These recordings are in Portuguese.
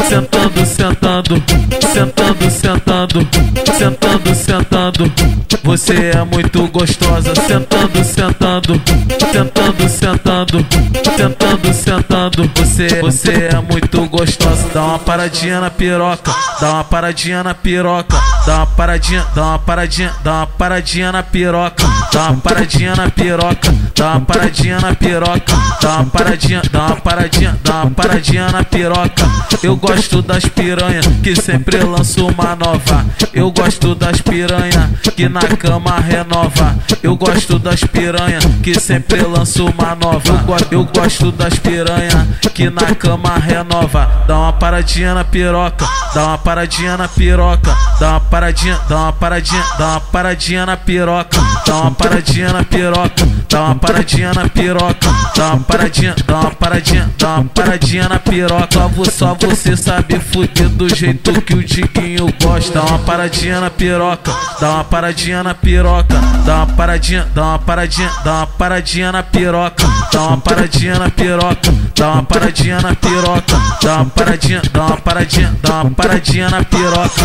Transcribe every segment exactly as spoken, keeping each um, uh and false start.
sentando, sentando, sentando, sentando, sentando, sentando. Você é muito gostosa, sentando, sentando, sentando, sentando, sentando, sentando. Você, você é muito gostosa. Dá uma paradinha na piroca, dá uma paradinha na piroca, dá uma paradinha, dá uma paradinha, dá uma paradinha na piroca, dá uma paradinha na piroca, dá uma paradinha na piroca, dá uma paradinha, dá uma paradinha, dá uma paradinha na piroca. Eu gosto das piranha que sempre lança uma nova. Eu gosto das piranha que na cama renova. Eu gosto das piranha que sempre lança uma nova. Eu, go eu gosto das piranha que na cama renova. Dá uma paradinha na piroca, dá uma paradinha na piroca, dá uma paradinha, dá uma paradinha, dá uma paradinha na piroca, dá uma paradinha na piroca, dá uma paradinha na piroca, dá uma paradinha, dá uma paradinha, dá uma paradinha na piroca. Só você sabe fuder do jeito que o Diguinho gosta. Dá uma paradinha na piroca, dá uma paradinha na piroca, dá uma paradinha, dá uma paradinha, dá uma paradinha na piroca, dá uma paradinha na piroca, dá uma paradinha na piroca, dá uma paradinha, dá uma paradinha, dá uma paradinha na piroca.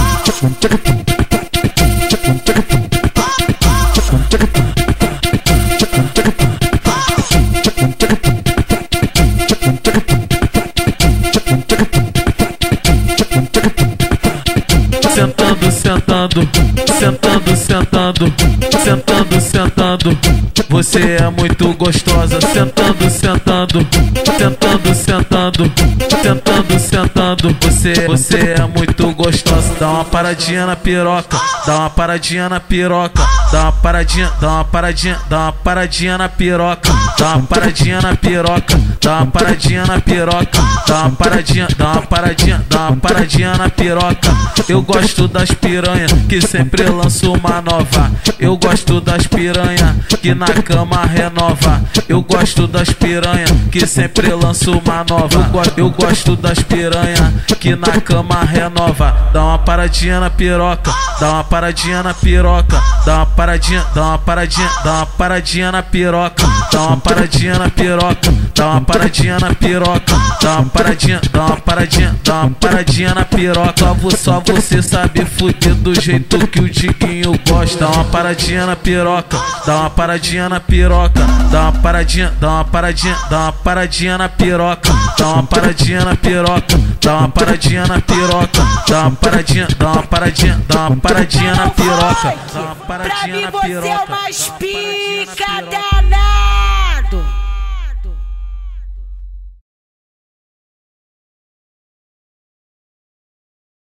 Sentando, sentando, sentando, sentando, sentando, sentando. Você é muito gostosa, sentando, sentando, sentando, sentando, sentando, sentando. Você, você é muito gostosa. Dá uma paradinha na piroca, dá uma paradinha na piroca, dá uma paradinha, dá uma paradinha, dá uma paradinha na piroca, dá uma paradinha na piroca, dá uma paradinha na piroca, dá uma paradinha, dá uma paradinha, dá uma paradinha na piroca. Eu gosto das piranha que sempre lança uma nova. Eu gosto das piranha que na cama renova. Eu gosto das piranha que sempre lança uma nova. Eu, go eu gosto das piranha que na cama renova. Dá uma paradinha na piroca, dá uma paradinha na piroca, dá uma paradinha, dá uma paradinha, dá uma paradinha na piroca, dá uma paradinha na piroca, dá uma paradinha na piroca, dá uma paradinha, dá uma paradinha, dá uma paradinha na piroca. Só você sabe fuder do jeito que o Diguinho gosta. Dá uma paradinha na piroca, dá uma paradinha na piroca, dá uma paradinha, dá uma paradinha, dá uma paradinha na piroca, dá uma paradinha na piroca, dá uma paradinha na piroca, dá uma paradinha, dá uma paradinha, dá uma paradinha na piroca, dá uma paradinha na piroca.